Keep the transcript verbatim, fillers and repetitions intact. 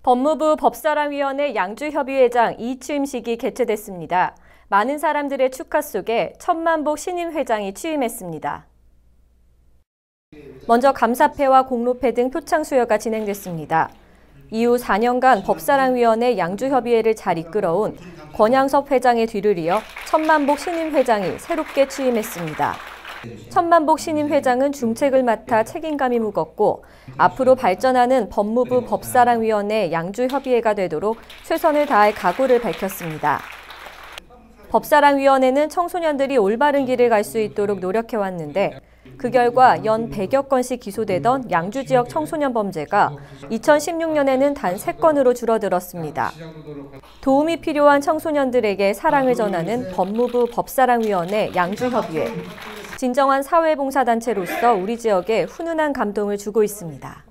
법무부 법사랑위원회 양주협의회장 이 취임식이 개최됐습니다. 많은 사람들의 축하 속에 천만복 신임 회장이 취임했습니다. 먼저 감사패와 공로패 등 표창 수여가 진행됐습니다. 이후 사 년간 법사랑위원회 양주협의회를 잘 이끌어온 권양섭 회장의 뒤를 이어 천만복 신임 회장이 새롭게 취임했습니다. 천만복 신임 회장은 중책을 맡아 책임감이 무겁고 앞으로 발전하는 법무부 법사랑위원회 양주협의회가 되도록 최선을 다할 각오를 밝혔습니다. 법사랑위원회는 청소년들이 올바른 길을 갈 수 있도록 노력해왔는데 그 결과 연 백여 건씩 기소되던 양주 지역 청소년 범죄가 이천십육 년에는 단 세 건으로 줄어들었습니다. 도움이 필요한 청소년들에게 사랑을 전하는 법무부 법사랑위원회 양주협의회. 진정한 사회봉사단체로서 우리 지역에 훈훈한 감동을 주고 있습니다.